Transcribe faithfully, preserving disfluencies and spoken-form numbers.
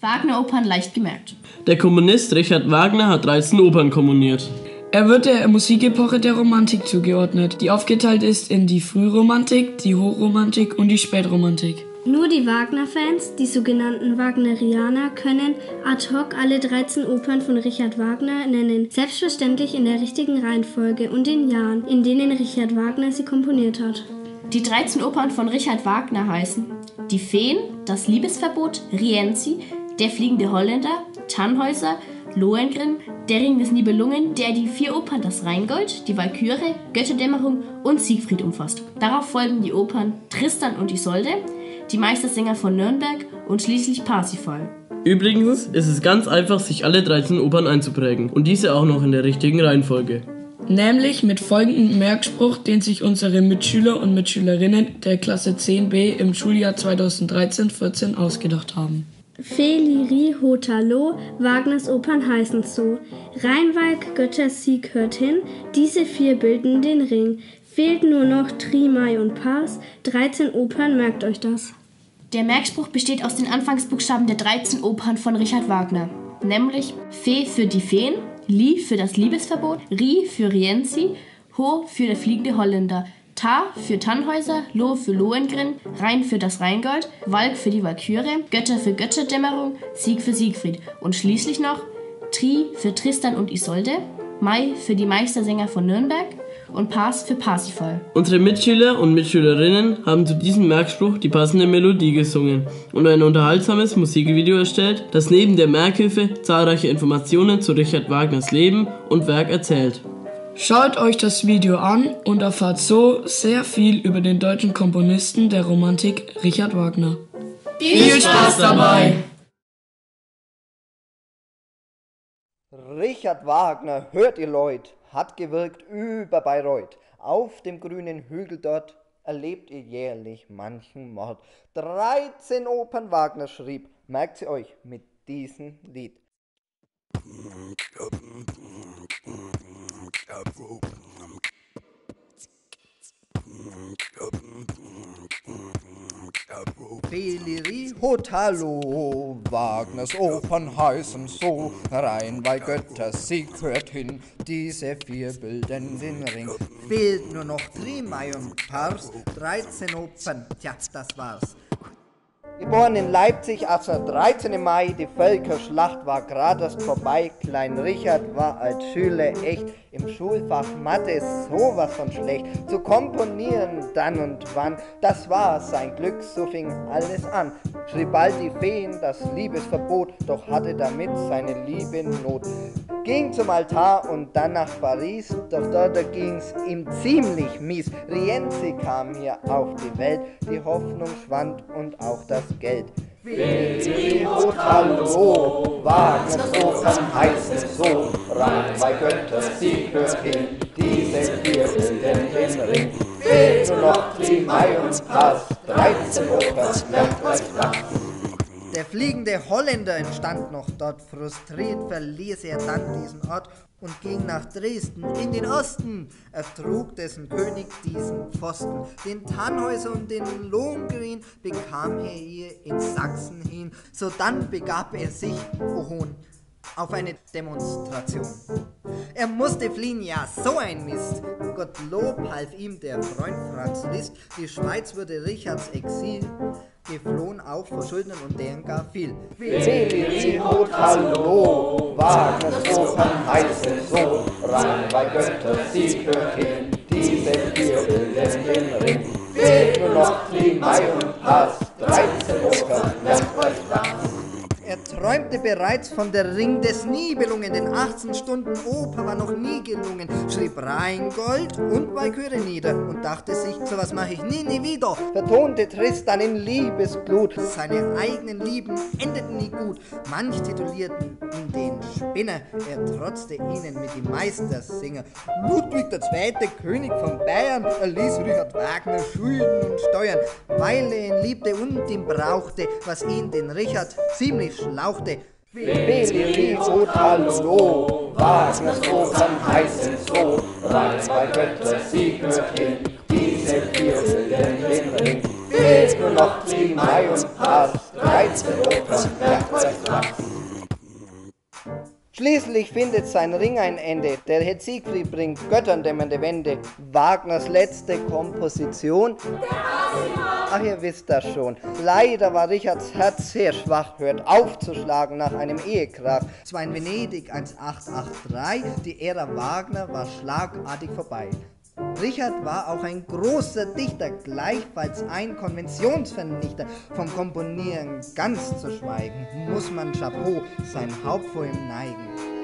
Wagner-Opern leicht gemerkt. Der Komponist Richard Wagner hat dreizehn Opern komponiert. Er wird der Musikepoche der Romantik zugeordnet, die aufgeteilt ist in die Frühromantik, die Hochromantik und die Spätromantik. Nur die Wagner-Fans, die sogenannten Wagnerianer, können ad hoc alle dreizehn Opern von Richard Wagner nennen, selbstverständlich in der richtigen Reihenfolge und den Jahren, in denen Richard Wagner sie komponiert hat. Die dreizehn Opern von Richard Wagner heißen Die Feen, Das Liebesverbot, Rienzi, Der fliegende Holländer, Tannhäuser, Lohengrin, Der Ring des Nibelungen, der die vier Opern Das Rheingold, die Walküre, Götterdämmerung und Siegfried umfasst. Darauf folgen die Opern Tristan und Isolde, Die Meistersänger von Nürnberg und schließlich Parsifal. Übrigens ist es ganz einfach, sich alle dreizehn Opern einzuprägen und diese auch noch in der richtigen Reihenfolge. Nämlich mit folgendem Merkspruch, den sich unsere Mitschüler und Mitschülerinnen der Klasse zehn b im Schuljahr zweitausenddreizehn vierzehn ausgedacht haben. Fee, Lyrie, Hotalo, Wagners Opern heißen so. Rheinwalk, Göttersieg hört hin, diese vier bilden den Ring. Fehlt nur noch Trimai und Pars, dreizehn Opern, merkt euch das. Der Merkspruch besteht aus den Anfangsbuchstaben der dreizehn Opern von Richard Wagner, nämlich Fee für die Feen, Li für das Liebesverbot, Ri für Rienzi, Ho für der fliegende Holländer, Ta für Tannhäuser, Lo für Lohengrin, Rhein für das Rheingold, Walk für die Walküre, Götter für Götterdämmerung, Sieg für Siegfried und schließlich noch Tri für Tristan und Isolde, Mai für die Meistersänger von Nürnberg und Pars für Parsifal. Unsere Mitschüler und Mitschülerinnen haben zu diesem Merkspruch die passende Melodie gesungen und ein unterhaltsames Musikvideo erstellt, das neben der Merkhilfe zahlreiche Informationen zu Richard Wagners Leben und Werk erzählt. Schaut euch das Video an und erfahrt so sehr viel über den deutschen Komponisten der Romantik Richard Wagner. Viel Spaß dabei! Richard Wagner, hört ihr Leut, hat gewirkt über Bayreuth. Auf dem grünen Hügel dort erlebt ihr jährlich manchen Mord. dreizehn Opern Wagner schrieb, merkt sie euch mit diesem Lied. Fee, Lyrie, Hotalo, Wagners Opern heißen so, Rheinwalk, Göttersieg hört hin, diese vier bilden den Ring. Fehlt nur noch Trimai und Pars, dreizehn Opern, tja, das war's. Geboren in Leipzig, achtzehnhundertdreizehn im Mai, die Völkerschlacht war grad erst vorbei. Klein Richard war als Schüler echt im Schulfach Mathe sowas von schlecht. Zu komponieren dann und wann, das war sein Glück, so fing alles an. Schrieb bald die Feen, das Liebesverbot, doch hatte damit seine Liebe Not. Ging zum Altar und dann nach Paris, doch dort ging's ihm ziemlich mies. Rienzi kam hier auf die Welt, die Hoffnung schwand und auch das Geld. Fee, Hotalo, Wagners Opern heißen so, Rheinwalk, Göttersieg hört hin, diese vier bilden den Ring. Fehlt nur noch Trimai und Pars, dreizehn Opern, merkt euch das. Der fliegende Holländer entstand noch dort, frustriert verließ er dann diesen Ort und ging nach Dresden in den Osten. Er trug dessen König diesen Pfosten, den Tannhäuser und den Lohengrin bekam er ihr in Sachsen hin. Sodann begab er sich, o Hohn, auf eine Demonstration. Er musste fliehen, ja, so ein Mist. Gottlob half ihm der Freund Franz Liszt, die Schweiz wurde Richards Exil. Geflohen auch vor Schuldnern und deren gar viel. Fee, Lyrie, Hotalo, Wagners Opern heißen so, Rheinwalk, Göttersieg hört hin, diese vier bilden den Ring. Fehlt nur noch Trimai und Pars, dreizehn Opern, merkt euch das. Er träumte bereits von der Ring des Nibelungen, denn achtzehn Stunden Oper war noch nie gelungen. Schrieb Rheingold und Walküre nieder und dachte sich, sowas mache ich nie, nie wieder. Vertonte Tristan in Liebesglut, seine eigenen Lieben endeten nie gut. Manch titulierten ihn den Spinner, er trotzte ihnen mit die Meistersinger. Ludwig der Zweite, König von Bayern, er ließ Richard Wagner schulden und steuern, weil er ihn liebte und ihn brauchte, was ihn den Richard ziemlich schlauchte. Fee, Lyrie, Hotalo, Wagners Opern heißen so, Rheinwalk, Göttersieg hört hin, diese vier bilden den Ring. fehlt nur noch Trimai und Pass, dreizehn Opern, Werkzeugfach. Schließlich findet sein Ring ein Ende, der Herr Siegfried bringt Göttern dämmernde Wände. Wagners letzte Komposition. Ach, ihr wisst das schon. Leider war Richards Herz sehr schwach, hört auf zu schlagen nach einem Ehekrach. Es war in Venedig achtzehn achtunddreißig, die Ära Wagner war schlagartig vorbei. Richard war auch ein großer Dichter, gleichfalls ein Konventionsvernichter. Vom Komponieren ganz zu schweigen, muss man Chapeau sein Haupt vor ihm neigen.